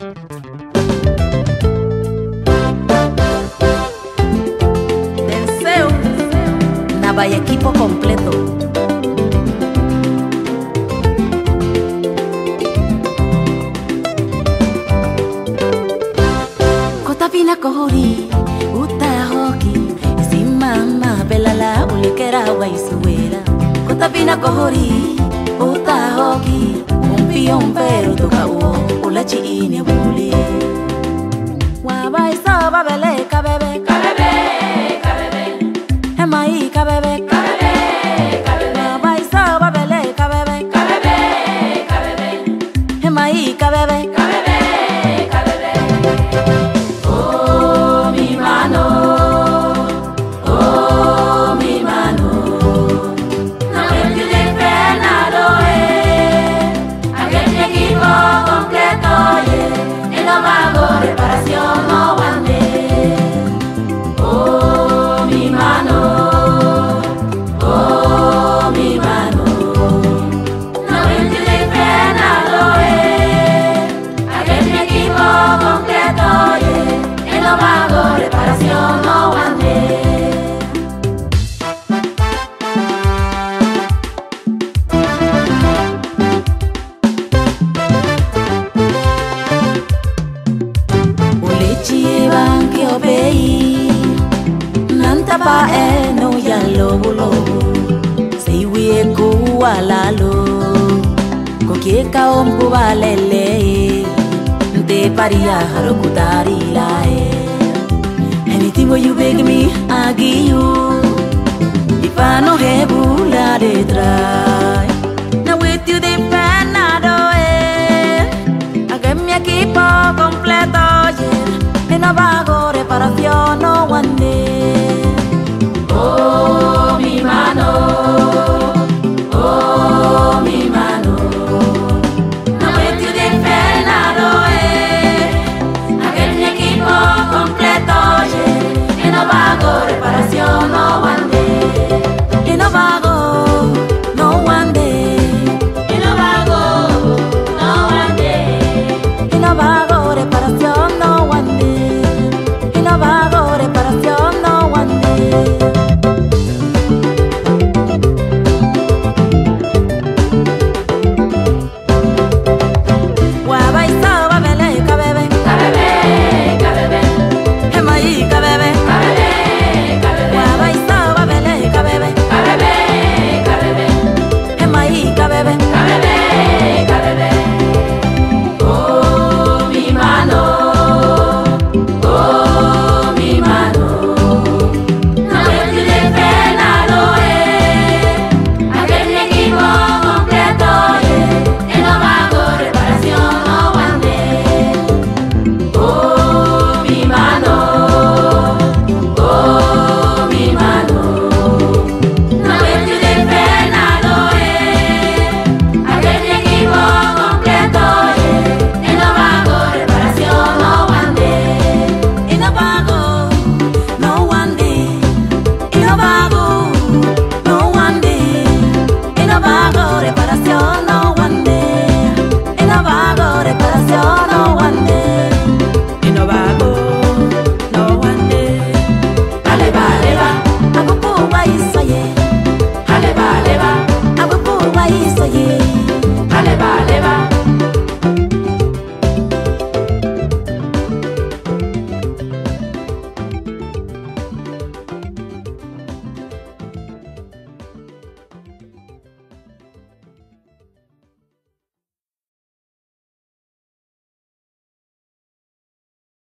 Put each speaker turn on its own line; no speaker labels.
Deseo Nava y equipo completo. Kotapina kohori uta hoki simama belala ulikera waisuera. Kotapina kohori uta hoki umpion pero toka uo ulachi ine buli. Wabai saba bele kabebe kabebe kabebe hemai kabebe kabebe kabebe wabai saba bele kabebe kabebe kabebe hemai kabebe kabebe kabebe. Oh mi mano, oh mi mano, no me ayude penado aquel equipo completo y no hago reparación no ande. Oh mi mano, oh mi mano, no me ayude penado aquel equipo completo y no hago reparación no ande. Banki obei nanta pa no ya lobo lobo sei wie ku alalo ko kieka ombu balele de paria harukutari lae. Anything what you beg me I give you if I no have la de try now with you the